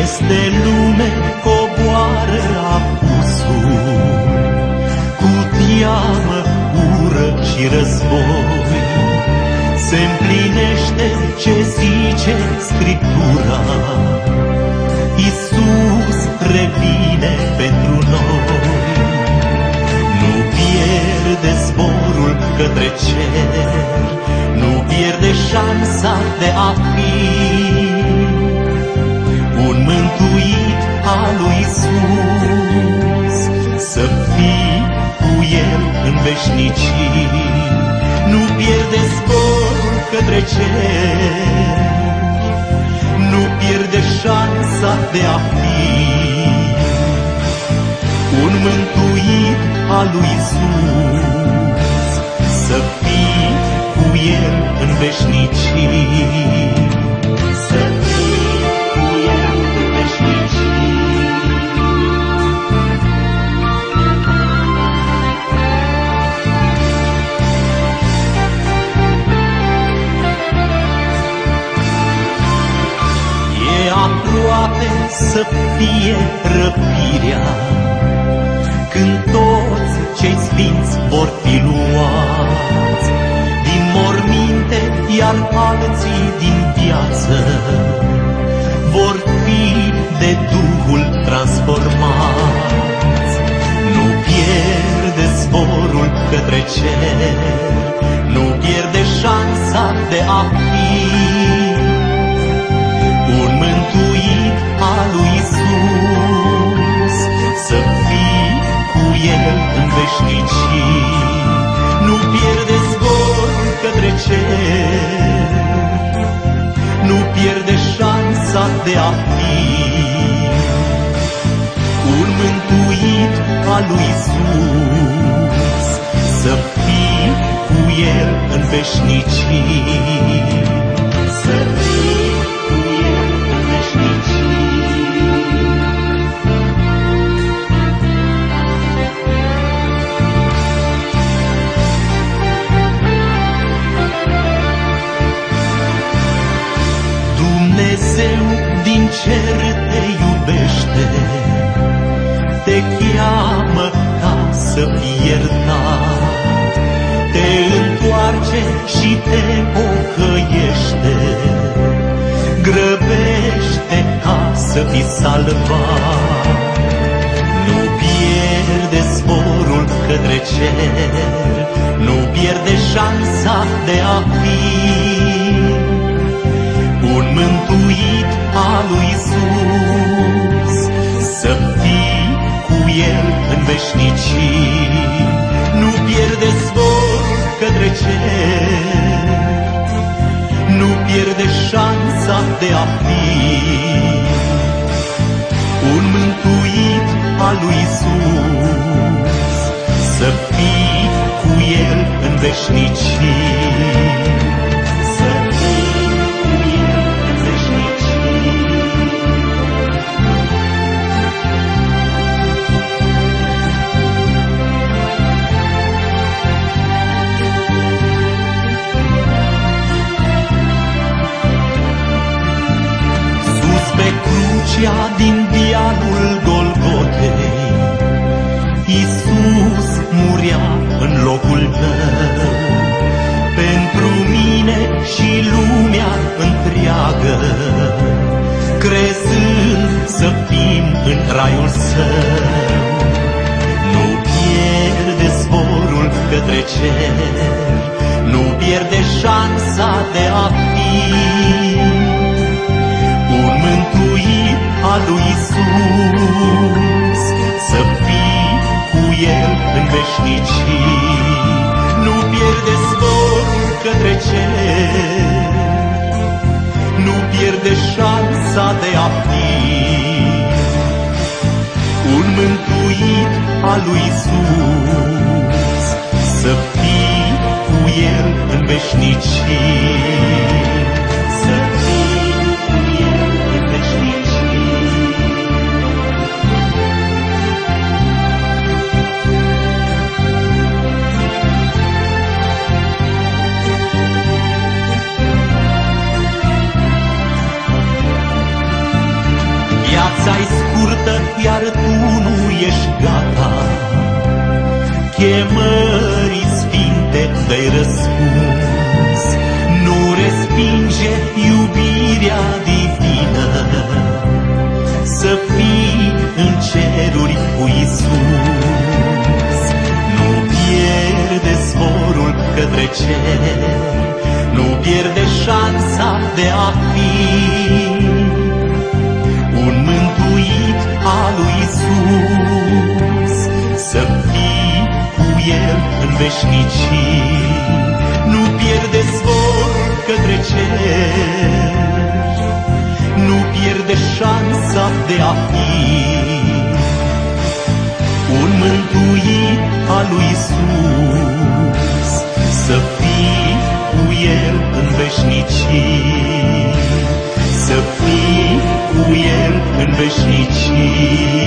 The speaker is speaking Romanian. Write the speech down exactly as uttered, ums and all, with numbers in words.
Peste lume coboară apusul, cu teamă, ură și război. Se împlinește ce zice Scriptura, Iisus revine pentru noi. Nu pierde zborul către cer, nu pierde șansa de a fi un mântuit al lui Iisus, să fii cu El în veșnicii. Nu pierde zborul către cer, nu pierde șansa de a fi un mântuit al lui Iisus, să fii cu El în veșnicii. Să fii cu El în veșnicii. E aproape să fie răpirea, când toți cei sfinți vor fi luați din morminte, iar alții din viață vor fi de Duhul transformați. Nu pierde zborul către cer, nu pierde șansa de a fi un mântuit al lui Iisus, să fii cu El în veșnicii. Nu pierde zborul către cer, nu pierde șansa de a fi un mântuit al lui Iisus, să fii cu El în veșnicii. Să fii cu El în veșnicii. Dumnezeu din cer te iubește, te cheamă ca să fii iertat, te întoarce și te pocăiește, grăbește ca să fii salvat. Nu pierde zborul către cer, nu pierde șansa de a fi un mântuit al lui Iisus, să fii cu El în veșnicii. Nu pierde zborul către cer, nu pierde șansa de a fi un mântuit al lui Iisus, să fii cu El în veșnicii. Să fii cu El în veșnicii. Sus pe crucea din vialul Golgotei, Iisus murea în locul tău, pentru mine și lumea întreagă, crezând să fim în raiul Său. Nu pierde zborul către cer, nu pierde șansa de a fi un mântuit al lui Iisus, să fii cu El în veșnicii. Nu pierde zborul către cer, nu pierde șansa de a fi un mântuit al lui Iisus, să fii cu El în veșnicii. Să fii cu El în veșnicii. Viața-i scurtă, iar tu nu ești gata. Chemării sfinte dă-i răspuns, nu respinge iubirea divină. Să fii în ceruri cu Iisus, nu pierde zborul către cer, nu pierde șansa de a fi un mântuit al lui Iisus. Să fii cu El în veșnicii, nu pierde zborul către cer, nu pierde șansa de a fi un mântuit al lui Iisus. Să fii cu El în veșnicii, să fii cu El în veșnicii.